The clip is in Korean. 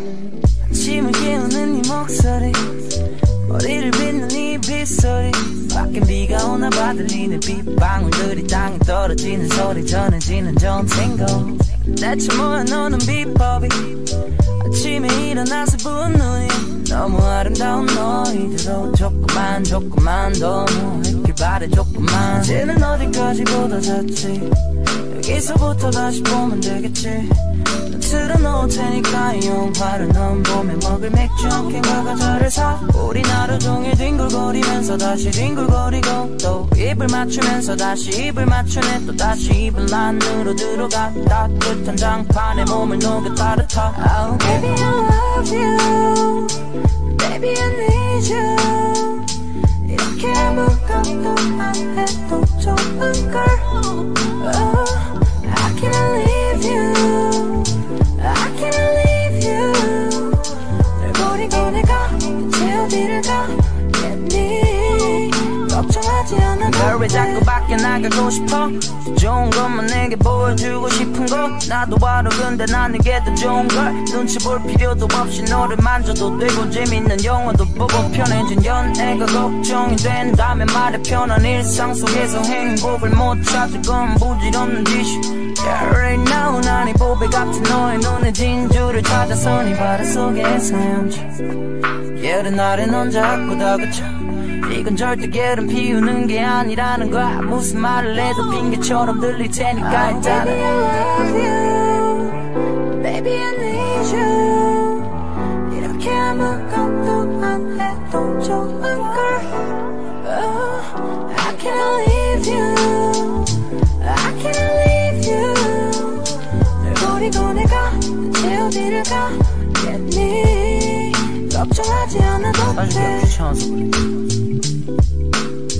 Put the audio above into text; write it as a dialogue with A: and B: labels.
A: 아침을 깨우는 네 목소리 머리를 빗는 네 빗소리 밖엔 비가 오나 봐 들리는 빗방울들이 땅에 떨어지는 소리 전해지는 좋은 탱고 대체 뭐야 너는 비법이 아침에 일어나서 부은 눈이 너무 아름다운 너희들로 조금만 너무 있길 바래 조금만 이제는 어디까지 보다 잤지 여기서부터 다시 보면 되겠지 틀어놓을 테니까 이 영화를 넌 봄에 먹을 맥주 한 캔과 과자를 사 우린 하루 종일 뒹굴거리면서 다시 뒹굴거리고 또 입을 맞추면서 다시 입을 맞추네 또 다시 입을 안으로 들어가 따뜻한 장판에 몸을 녹여 따뜻하 oh, Baby I love you Baby I need you 이렇게 아무것도 안 해도 좋은 걸 oh, I can't leave you I can't leave you 널 버리고 내가 대체 어디를 가겠니 걱정하지 않아도 널 왜 자꾸 밖에 나가고 싶어 좋은 것만 내게 보여주고 싶은 거 나도 알아 근데 난 이게 더 좋은 걸 눈치 볼 필요도 없이 너를 만져도 되고 재밌는 영화도 보고 편해진 연애가 걱정이 된다면 말해 편한 일상 속에서 행복을 못 찾을 건 부질없는 짓이 Yeah, right now 난 이 보배 같은 너의 눈에 진주를 찾아서 네 바다 속에 헤엄쳐 예른 날에 넌 자꾸 다그쳐 이건 절대 게으름 피우는 게 아니라는 거야 무슨 말을 해도 핑계처럼 들릴 테니까 일단은 Baby I love you Baby I need you 이렇게 아무것도 안 해도 좋은 걸 oh, I can't leave you I can't leave you 널 버리고 내가 대체 어디를 가겠니 걱정하지 않아도 돼